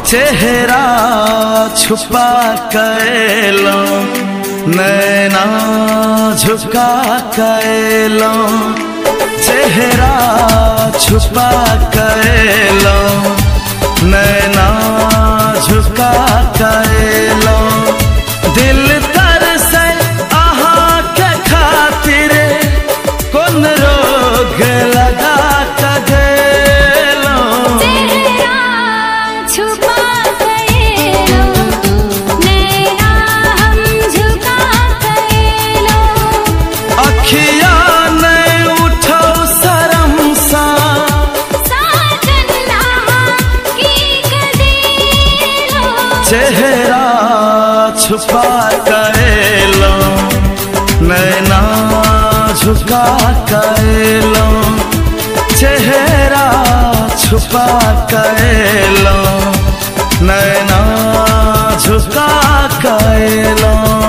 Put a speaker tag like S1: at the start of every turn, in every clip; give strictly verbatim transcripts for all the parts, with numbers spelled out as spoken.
S1: चेहरा छुपा कैलो नैना झुका कैलो, चेहरा छुपा कैलो नैना झुका कैलो। दिल तरसे आहा के खातिर कौन रोग लगा कगेलो।
S2: चेहरा छुपा कैलो नैना हम झुका कैलो।
S1: अखिया ने उठो शर्म सा
S2: साजन की कदेलो।
S1: चेहरा छुपा कैलो नैना झुका कैलो, चेहरा छुपा कैलो नैना झुका कैलो।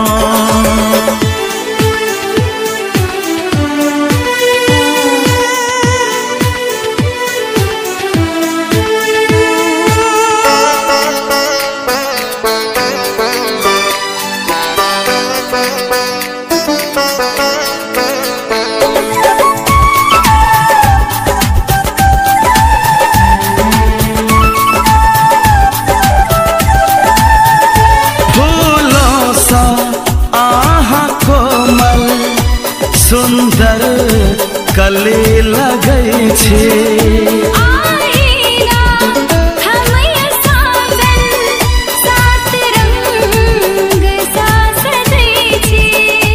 S1: सुंदर कली लगई छी
S2: आईना हमय साजन सात रंग सा सजई छी।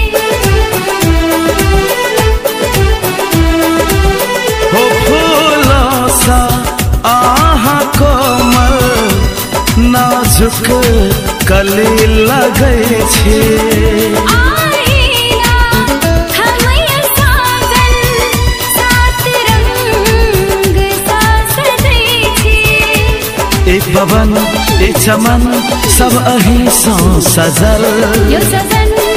S1: हो फूलों सा आहा कोमल नाजुक कली लगई छी। एक पवन एक चमन सब अही सो सजल,
S2: यो सजन